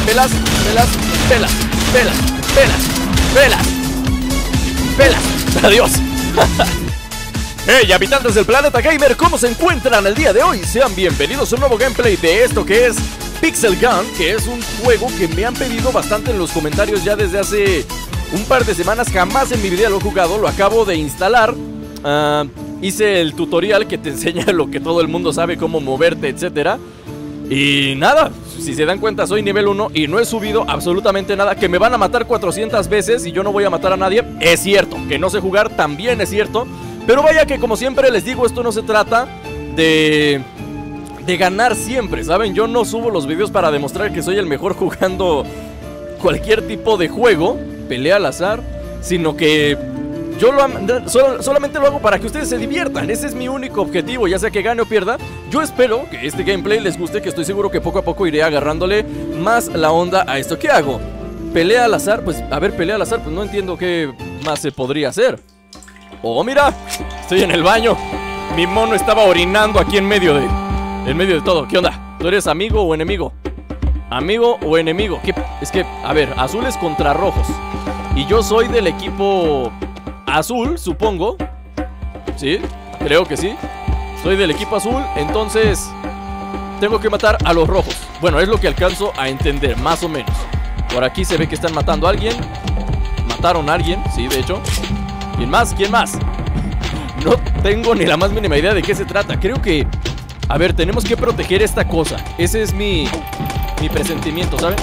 Pelas, pelas, pelas, pelas, pelas, pelas, pelas. Adiós. Hey, habitantes del planeta gamer, ¿cómo se encuentran el día de hoy? Sean bienvenidos a un nuevo gameplay de esto que es Pixel Gun, que es un juego que me han pedido bastante en los comentarios ya desde hace un par de semanas. Jamás en mi vida lo he jugado, lo acabo de instalar. Hice el tutorial que te enseña lo que todo el mundo sabe, cómo moverte, etcétera. Y nada, si se dan cuenta soy nivel 1 y no he subido absolutamente nada. Que me van a matar 400 veces y yo no voy a matar a nadie, es cierto. Que no sé jugar, también es cierto. Pero vaya que como siempre les digo, esto no se trata de ganar siempre, ¿saben? Yo no subo los videos para demostrar que soy el mejor jugando cualquier tipo de juego, pelea al azar, sino que yo solamente lo hago para que ustedes se diviertan. Ese es mi único objetivo, ya sea que gane o pierda. Yo espero que este gameplay les guste, que estoy seguro que poco a poco iré agarrándole más la onda a esto. ¿Qué hago? ¿Pelea al azar? Pues a ver, pelea al azar, pues no entiendo qué más se podría hacer. Oh, mira, estoy en el baño. Mi mono estaba orinando aquí en medio de todo. ¿Qué onda? ¿Tú eres amigo o enemigo? ¿Amigo o enemigo? ¿Qué? Es que, a ver, azules contra rojos. Y yo soy del equipo azul, supongo. Sí, creo que sí. Soy del equipo azul, entonces tengo que matar a los rojos. Bueno, es lo que alcanzo a entender, más o menos. Por aquí se ve que están matando a alguien. Mataron a alguien, sí, de hecho. ¿Quién más? ¿Quién más? No tengo ni la más mínima idea de qué se trata. Creo que... A ver, tenemos que proteger esta cosa. Ese es mi presentimiento, ¿saben?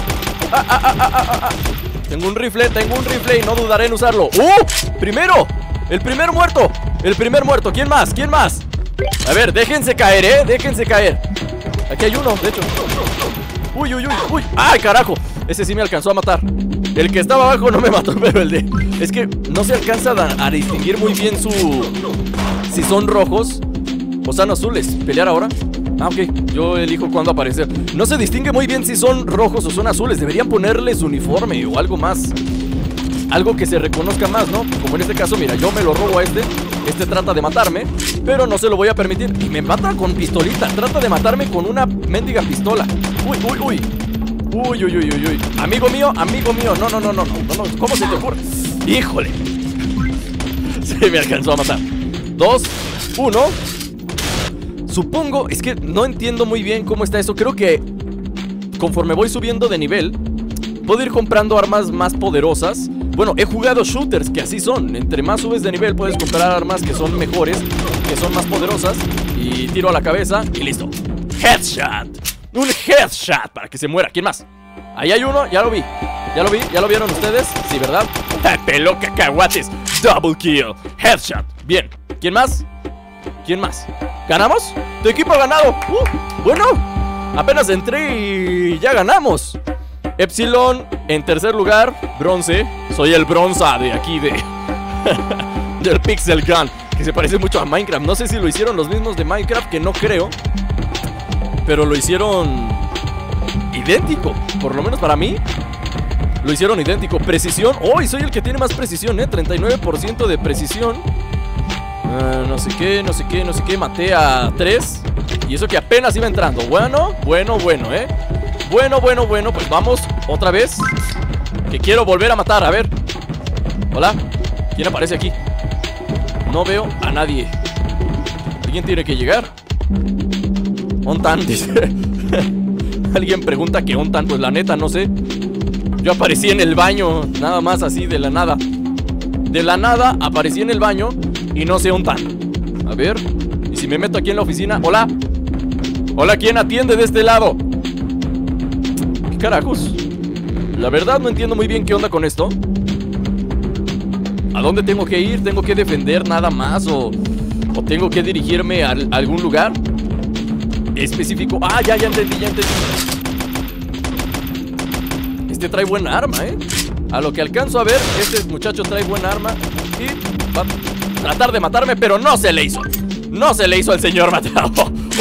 Tengo un rifle y no dudaré en usarlo. ¡Primero! ¡El primer muerto! ¡El primer muerto! ¿Quién más? ¿Quién más? A ver, déjense caer, déjense caer. Aquí hay uno, de hecho. Uy, uy, uy, uy. ¡Ay, carajo! Ese sí me alcanzó a matar. El que estaba abajo no me mató, pero el de... Es que no se alcanza a distinguir muy bien si son rojos o son azules. ¿Pelear ahora? Ah, ok, yo elijo cuándo aparecer. No se distingue muy bien si son rojos o son azules. Deberían ponerles uniforme o algo más. Algo que se reconozca más, ¿no? Como en este caso, mira, yo me lo robo a este. Este trata de matarme, pero no se lo voy a permitir. Y me mata con pistolita. Trata de matarme con una mendiga pistola. Uy, uy, uy. Uy, uy, uy, uy, uy. Amigo mío, amigo mío. No, no, no, no, no, no. ¿Cómo se te ocurre? Híjole. Se me alcanzó a matar. 2, 1. Supongo, es que no entiendo muy bien cómo está eso. Creo que conforme voy subiendo de nivel, puedo ir comprando armas más poderosas. Bueno, he jugado shooters que así son. Entre más subes de nivel puedes comprar armas que son mejores, que son más poderosas. Y tiro a la cabeza y listo. Headshot. Un headshot para que se muera. ¿Quién más? Ahí hay uno, ya lo vi. ¿Ya lo vi? ¿Ya lo vieron ustedes? Sí, ¿verdad? Peló cacahuates. Double kill. Headshot. Bien. ¿Quién más? ¿Quién más? ¿Ganamos? Tu equipo ha ganado. Bueno, apenas entré y ya ganamos. Epsilon en tercer lugar. Bronce. Soy el bronza de aquí del Pixel Gun, que se parece mucho a Minecraft. No sé si lo hicieron los mismos de Minecraft, que no creo, pero lo hicieron idéntico. Por lo menos para mí lo hicieron idéntico. Precisión. Hoy soy el que tiene más precisión, 39% de precisión. No sé qué, no sé qué, no sé qué. Maté a 3. Y eso que apenas iba entrando. Bueno, bueno, bueno, Bueno, bueno, bueno. Pues vamos otra vez, que quiero volver a matar. A ver. Hola. ¿Quién aparece aquí? No veo a nadie. ¿Alguien tiene que llegar? Ontan, dice. Alguien pregunta que Ontan. Pues la neta no sé. Yo aparecí en el baño, nada más así de la nada. De la nada aparecí en el baño y no sé Ontan. A ver. ¿Y si me meto aquí en la oficina? Hola. Hola, ¿quién atiende de este lado? ¿Qué carajos? La verdad no entiendo muy bien qué onda con esto. ¿A dónde tengo que ir? ¿Tengo que defender nada más? ¿O tengo que dirigirme a algún lugar específico? Ah, ya entendí, ya entendí. Este trae buena arma, A lo que alcanzo a ver, este muchacho trae buena arma y va a tratar de matarme, pero no se le hizo. No se le hizo al señor Mateo.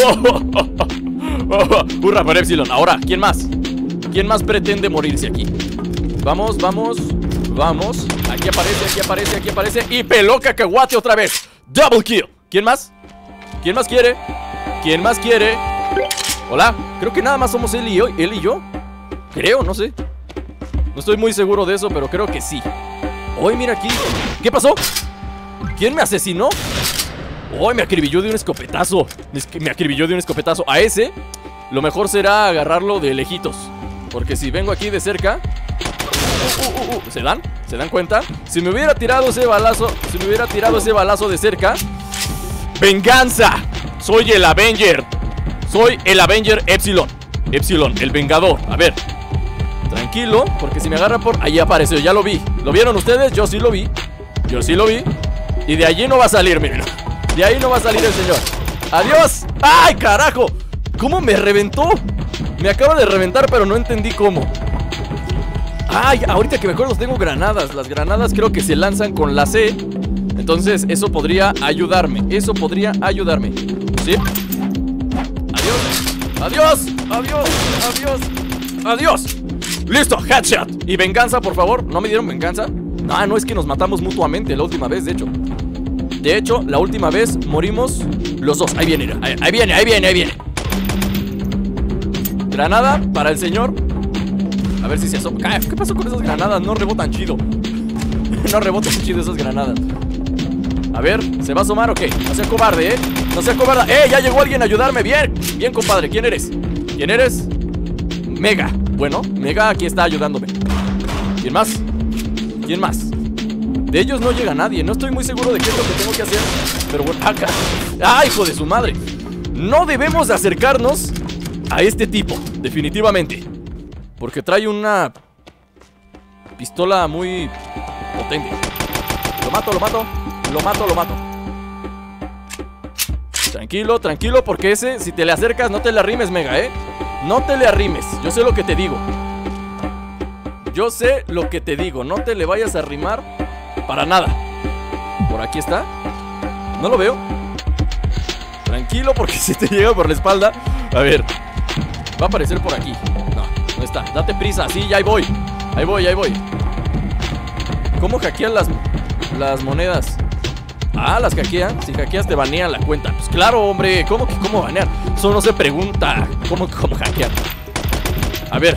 Hurra por Epsilon. Ahora, ¿quién más? ¿Quién más pretende morirse aquí? Vamos, vamos, vamos. Aquí aparece, aquí aparece, aquí aparece. Y peló cacahuate otra vez. Double kill. ¿Quién más? ¿Quién más quiere? ¿Quién más quiere? Hola. Creo que nada más somos él y yo. Creo, no sé. No estoy muy seguro de eso, pero creo que sí. Uy, mira aquí. ¿Qué pasó? ¿Quién me asesinó? Uy, me acribilló de un escopetazo. Me acribilló de un escopetazo. A ese, lo mejor será agarrarlo de lejitos. Porque si vengo aquí de cerca... ¿Se dan? ¿Se dan cuenta? Si me hubiera tirado ese balazo, de cerca... ¡Venganza! Soy el Avenger. Soy el Avenger Epsilon. Epsilon, el Vengador. A ver. Tranquilo, porque si me agarra por... Ahí apareció, ya lo vi. ¿Lo vieron ustedes? Yo sí lo vi. Yo sí lo vi. Y de allí no va a salir, miren. De ahí no va a salir el señor. ¡Adiós! ¡Ay, carajo! ¿Cómo me reventó? Me acaba de reventar, pero no entendí cómo. ¡Ay! Ahorita que me acuerdo tengo granadas. Las granadas creo que se lanzan con la C. Entonces eso podría ayudarme. Eso podría ayudarme. ¿Sí? ¡Adiós! ¡Adiós! ¡Adiós! ¡Adiós! ¡Adiós! ¡Listo! ¡Headshot! ¿Y venganza, por favor? ¿No me dieron venganza? No, no, es que nos matamos mutuamente la última vez, de hecho. De hecho, la última vez morimos los dos. Ahí viene, ahí viene, ahí viene, ahí viene. Granada para el señor. A ver si se asoma. ¿Qué pasó con esas granadas? No rebotan chido. No rebotan chido esas granadas. A ver, ¿se va a asomar o qué? No sea cobarde, no sea cobarde. Ya llegó alguien a ayudarme. Bien, bien, compadre. ¿Quién eres? ¿Quién eres? Mega. Bueno, Mega aquí está ayudándome. ¿Quién más? ¿Quién más? De ellos no llega nadie. No estoy muy seguro de qué es lo que tengo que hacer. Pero bueno, acá. ¡Ah, hijo de su madre! No debemos de acercarnos a este tipo, definitivamente. Porque trae una pistola muy potente. Lo mato, lo mato. Lo mato, lo mato. Tranquilo, tranquilo, porque ese, si te le acercas, no te le arrimes, Mega, no te le arrimes. Yo sé lo que te digo. Yo sé lo que te digo. No te le vayas a arrimar para nada. Por aquí está. No lo veo. Tranquilo, porque si te llega por la espalda. A ver, va a aparecer por aquí. No, no está. Date prisa, sí, ya ahí voy. Ahí voy, ahí voy. ¿Cómo hackean las monedas? Ah, las hackean. Si hackeas te banean la cuenta. Pues claro, hombre. ¿Cómo banear? Eso no se pregunta. ¿Cómo hackear? A ver.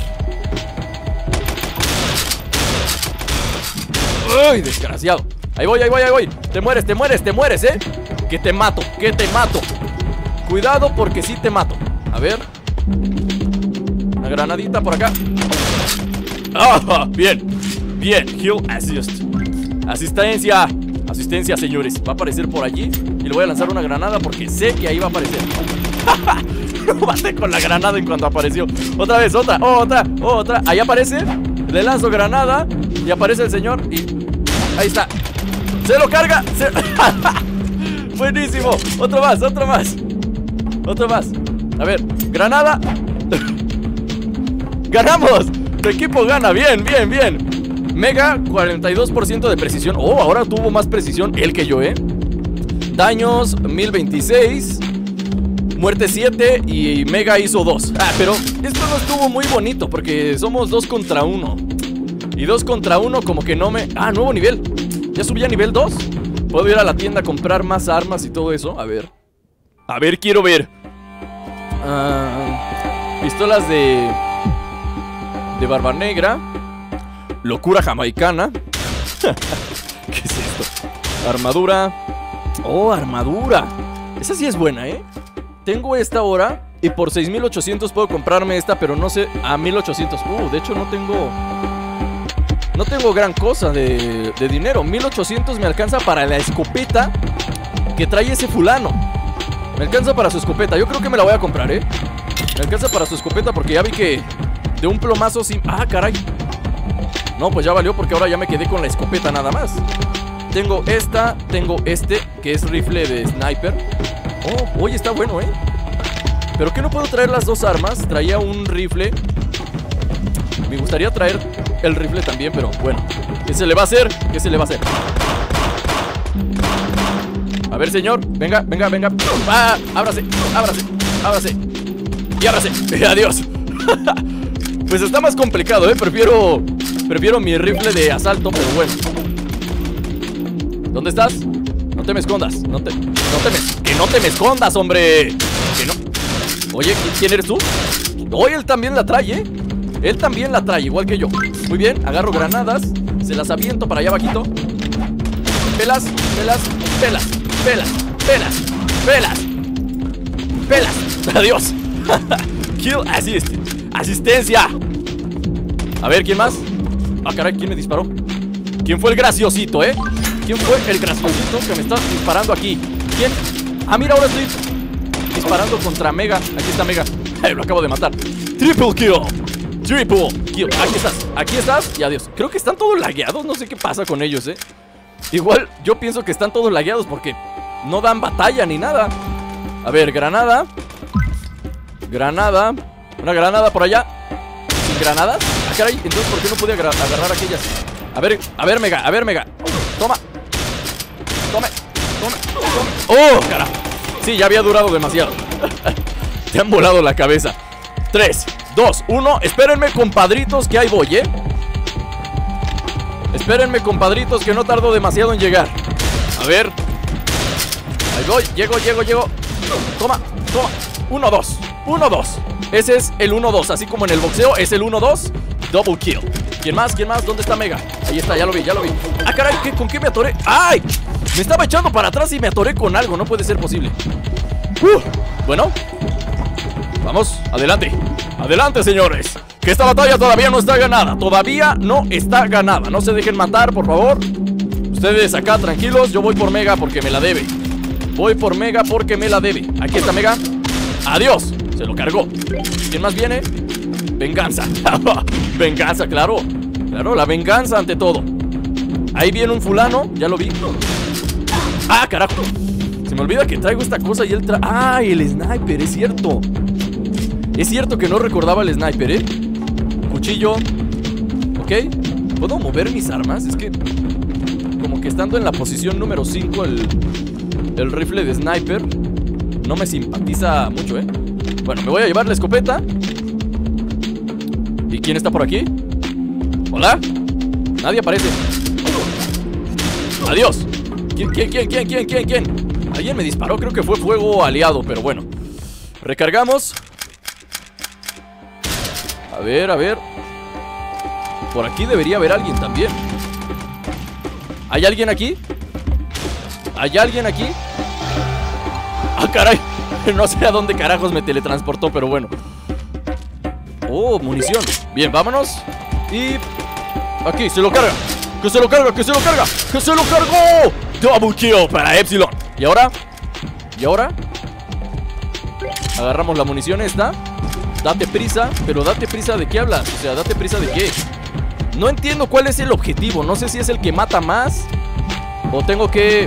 ¡Ay, desgraciado! Ahí voy, ahí voy, ahí voy. Te mueres, te mueres, te mueres, Que te mato, que te mato. Cuidado porque sí te mato. A ver. Una granadita por acá. ¡Ah! Bien, bien, heal assist. Asistencia. Asistencia, señores. Va a aparecer por allí y le voy a lanzar una granada porque sé que ahí va a aparecer. Lo maté con la granada en cuanto apareció. Otra vez, otra, otra. Ahí aparece. Le lanzo granada y aparece el señor y... ahí está. Se lo carga. Buenísimo. Otro más, otro más. Otro más. A ver, granada. ¡Ganamos! Tu equipo gana, bien, bien, bien. Mega, 42% de precisión. Oh, ahora tuvo más precisión él que yo, Daños, 1026. Muerte 7 y Mega hizo 2. Ah, pero esto no estuvo muy bonito porque somos 2 contra 1. Y 2 contra 1 como que no me... Ah, nuevo nivel. Ya subí a nivel 2. Puedo ir a la tienda a comprar más armas y todo eso. A ver. A ver, quiero ver. Pistolas de Barba Negra. Locura jamaicana. ¿Qué es esto? Armadura. Oh, armadura. Esa sí es buena, Tengo esta ahora y por 6,800 puedo comprarme esta, pero no sé, a 1,800. De hecho no tengo gran cosa de dinero. 1,800 me alcanza para la escopeta que trae ese fulano. Me alcanza para su escopeta. Yo creo que me la voy a comprar, Me alcanza para su escopeta porque ya vi que de un plomazo sin... Ah, caray. No, pues ya valió porque ahora ya me quedé con la escopeta nada más. Tengo esta, tengo este, que es rifle de sniper. Oh, oye, está bueno, ¿Pero qué no puedo traer las dos armas? Traía un rifle. Me gustaría traer el rifle también, pero bueno. ¿Qué se le va a hacer? ¿Qué se le va a hacer? A ver, señor, venga, venga, venga. ¡Ah! Ábrase, ábrase, ábrase. Y ábrase. Adiós. Pues está más complicado, Prefiero mi rifle de asalto, pero bueno. ¿Dónde estás? No te me escondas. Que no te me escondas, hombre. Que no. Oye, ¿quién eres tú? Oye, él también la trae, Él también la trae, igual que yo. Muy bien, agarro granadas, se las aviento para allá abajito. Pelas, pelas, pelas, pelas, pelas, pelas, pelas. Adiós. Kill assist. Asistencia. A ver, ¿quién más? Ah, caray, ¿quién me disparó? ¿Quién fue el graciosito, ¿Quién fue el graciosito que me está disparando aquí? ¿Quién? Ah, mira, ahora estoy disparando contra Mega. Aquí está Mega. Lo acabo de matar. Triple kill. Triple kill. Aquí estás y adiós. Creo que están todos lagueados, no sé qué pasa con ellos, Igual, yo pienso que están todos lagueados porque no dan batalla ni nada. A ver, granada. Granada. Una granada por allá. ¿Sin granadas? Ah, caray, entonces ¿por qué no pude agarrar aquellas? A ver, Mega, Toma. Tome. ¡Oh, carajo! Sí, ya había durado demasiado. Te han volado la cabeza. 3, 2, 1. Espérenme, compadritos, que ahí voy, Espérenme, compadritos, que no tardo demasiado en llegar. A ver. Ahí voy, llego. Toma. 1-2. 1-2. Ese es el 1-2, así como en el boxeo es el 1-2. Double kill. ¿Quién más? ¿Dónde está Mega? Ahí está, ya lo vi. Ah, caray, ¿con qué me atoré? ¡Ay! Me estaba echando para atrás y me atoré con algo. No puede ser posible. Bueno. Vamos, adelante. Adelante, señores. Que esta batalla todavía no está ganada. No se dejen matar, por favor. Ustedes acá tranquilos. Yo voy por Mega porque me la debe. Aquí está Mega. Adiós. Se lo cargó. ¿Quién más viene? Venganza. Venganza, claro. Claro, la venganza ante todo. Ahí viene un fulano. Ya lo vi. Ah, carajo. Se me olvida que traigo esta cosa y él trae... ¡Ah, el sniper! Es cierto. Es cierto que no recordaba el sniper, Cuchillo. Ok. ¿Puedo mover mis armas? Es que... como que estando en la posición número 5 el rifle de sniper no me simpatiza mucho, Bueno, me voy a llevar la escopeta. ¿Y quién está por aquí? ¿Hola? Nadie aparece. Adiós. ¿Quién? Alguien me disparó, creo que fue fuego aliado, pero bueno. Recargamos. A ver. Por aquí debería haber alguien también. ¿Hay alguien aquí? Ah, caray. No sé a dónde carajos me teletransportó, pero bueno. Oh, munición. Bien, vámonos. Y... aquí, se lo carga. ¡Que se lo cargó! Double kill para Epsilon. ¿Y ahora? Agarramos la munición esta. Date prisa. Pero date prisa, ¿de qué hablas? O sea, date prisa, ¿de qué? No entiendo cuál es el objetivo. No sé si es el que mata más o tengo que...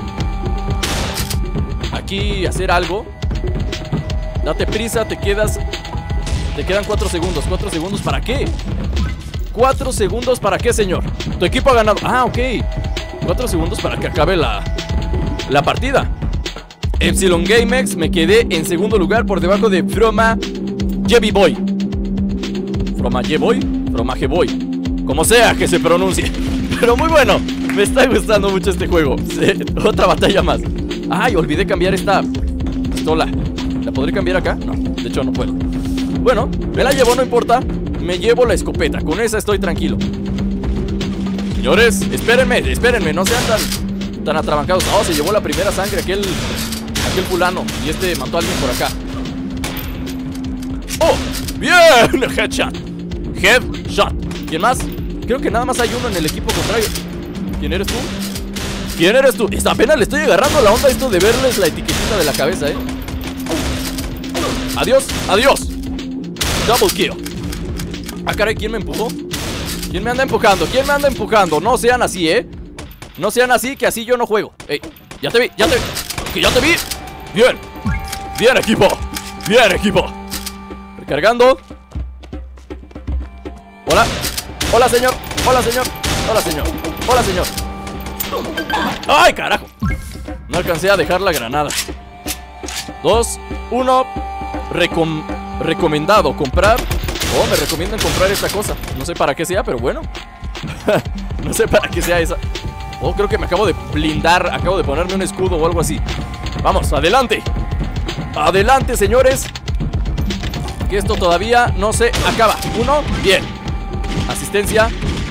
aquí hacer algo. Date prisa, te quedan 4 segundos. ¿4 segundos para qué? 4 segundos para qué, señor. Tu equipo ha ganado. Ah, ok. 4 segundos para que acabe la partida. Epsilon GameX, me quedé en segundo lugar por debajo de Fromageboy. Como sea que se pronuncie. Pero muy bueno. Me está gustando mucho este juego. Otra batalla más. Ay, olvidé cambiar esta pistola. ¿La podré cambiar acá? No, de hecho no puedo. Bueno, me la llevo, no importa. Me llevo la escopeta, con esa estoy tranquilo. Señores, espérenme, no sean tan atrabancados. Oh, se llevó la primera sangre aquel fulano. Y este mató a alguien por acá. ¡Oh! ¡Bien! Headshot. ¿Quién más? Creo que nada más hay uno en el equipo contrario. ¿Quién eres tú? Apenas le estoy agarrando la onda a esto de verles la etiquetita de la cabeza, Adiós. Double kill. Ah, caray, ¿quién me empujó? ¿Quién me anda empujando? No sean así, No sean así, que así yo no juego. Ey, ya te vi. Bien, equipo. Recargando. Hola, señor. ¡Ay, carajo! No alcancé a dejar la granada. 2, 1. Recomendado comprar. Oh, me recomiendan comprar esta cosa. No sé para qué sea, pero bueno. No sé para qué sea esa. Oh, creo que me acabo de blindar. Acabo de ponerme un escudo o algo así. Vamos, adelante. Adelante, señores. Que esto todavía no se acaba. 1, bien. Asistencia.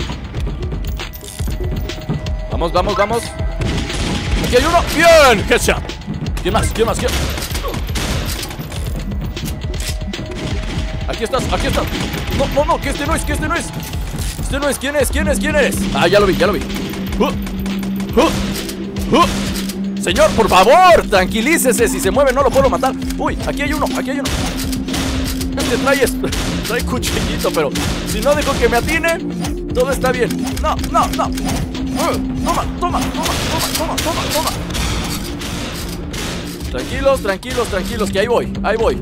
Vamos, vamos, vamos. Aquí hay uno. Bien, headshot. ¿Quién más? ¿Quién más? ¿Quién? Aquí estás, aquí estás. No, no, no, que este no es, que este no es. Este no es, ¿quién es? ¿Quién es? ¿Quién es? Ah, ya lo vi, ya lo vi. Señor, por favor, tranquilícese. Si se mueve no lo puedo matar. Uy, aquí hay uno, aquí hay uno. Este trae cuchillito, pero si no dejo que me atine, todo está bien. No, no, no. Toma, toma, toma, toma, toma, toma. Tranquilos, tranquilos, tranquilos, que ahí voy, ahí voy.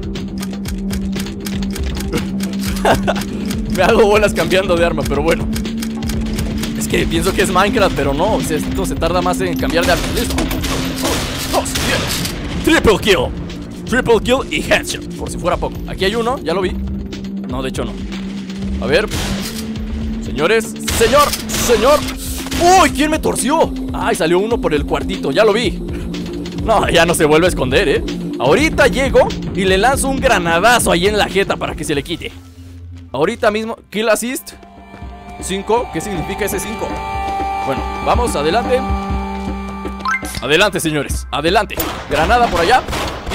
Me hago bolas cambiando de arma, pero bueno. Es que pienso que es Minecraft, pero no, esto se tarda más en cambiar de arma. Listo. 2, bien. Triple kill. Triple kill y headshot, por si fuera poco. Aquí hay uno, ya lo vi. No, de hecho no. A ver. Señores, señor, señor. ¡Uy! ¿Quién me torció? Ay, salió uno por el cuartito, ya lo vi. No, ya no se vuelve a esconder, ¿eh? Ahorita llego y le lanzo un granadazo ahí en la jeta para que se le quite. Ahorita mismo, kill assist 5, ¿qué significa ese 5? Bueno, vamos, adelante. Adelante, señores, adelante. Granada por allá.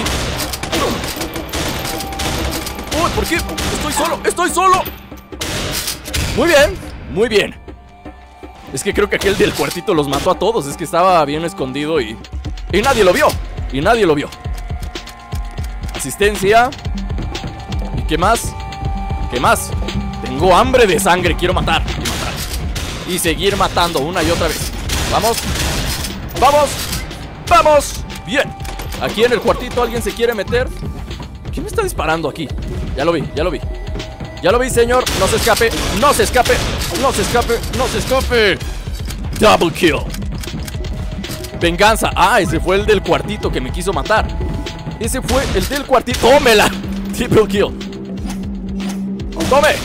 Uy, ¿por qué? Estoy solo, estoy solo. Muy bien, muy bien. Es que creo que aquel del cuartito los mató a todos. Es que estaba bien escondido y nadie lo vio. Y nadie lo vio. Asistencia. ¿Y qué más? ¿Qué más? Tengo hambre de sangre, quiero matar. Y seguir matando una y otra vez. Vamos. Vamos. Vamos. Bien. Aquí en el cuartito alguien se quiere meter. ¿Quién me está disparando aquí? Ya lo vi, ya lo vi. Ya lo vi, señor. No se escape, no se escape. No se escape, no se escape. Double kill. Venganza. Ah, ese fue el del cuartito que me quiso matar. Ese fue el del cuartito. ¡Tómela! Triple kill. ¡Tome!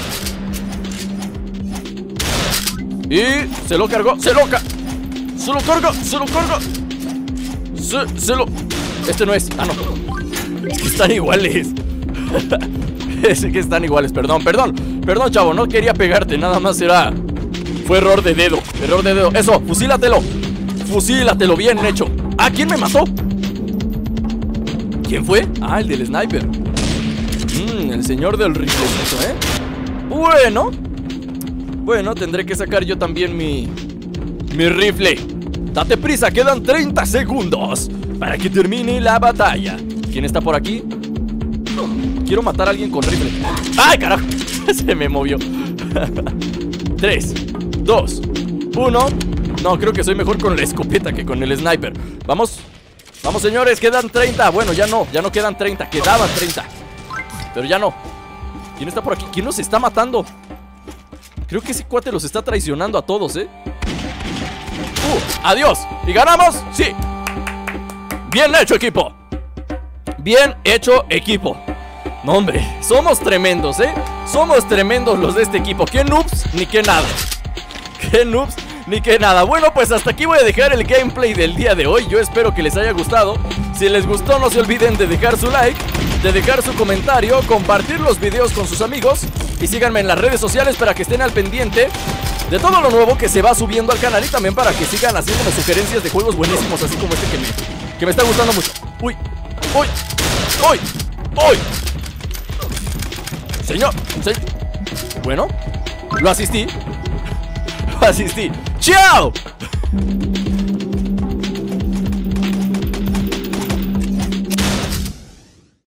Y se lo cargó. Se lo cargó. Se lo cargó. Se lo cargó. Se lo... Este no es. Ah, no. Es que están iguales. Es que están iguales. Perdón, perdón. Perdón, chavo. No quería pegarte. Nada más era... Fue error de dedo. Error de dedo. Eso, fusílatelo. Fusílatelo, bien hecho. Ah, ¿quién me mató? ¿Quién fue? Ah, el del sniper. El señor del riflecito, ¿eh? Bueno. Bueno, tendré que sacar yo también mi rifle. Date prisa, quedan 30 segundos para que termine la batalla. ¿Quién está por aquí? Quiero matar a alguien con rifle. ¡Ay, carajo! Se me movió. 3, 2, 1. No, creo que soy mejor con la escopeta que con el sniper. Vamos. Vamos, señores, quedan 30. Bueno, ya no quedan 30, quedaban 30. Pero ya no. ¿Quién está por aquí? ¿Quién nos está matando? Creo que ese cuate los está traicionando a todos, ¿eh? ¡Adiós! ¿Y ganamos? ¡Sí! Bien hecho, equipo. Bien hecho, equipo. No, hombre, somos tremendos, ¿eh? Somos tremendos los de este equipo. ¿Qué noobs? Ni qué nada. ¿Qué noobs? Ni que nada. Bueno, pues hasta aquí voy a dejar el gameplay del día de hoy. Yo espero que les haya gustado. Si les gustó, no se olviden de dejar su like, de dejar su comentario, compartir los videos con sus amigos y síganme en las redes sociales para que estén al pendiente de todo lo nuevo que se va subiendo al canal y también para que sigan haciéndome sugerencias de juegos buenísimos, así como este que me está gustando mucho. ¡Uy! ¡Uy! ¡Uy! ¡Uy! Señor, bueno, lo asistí. ¡Chao!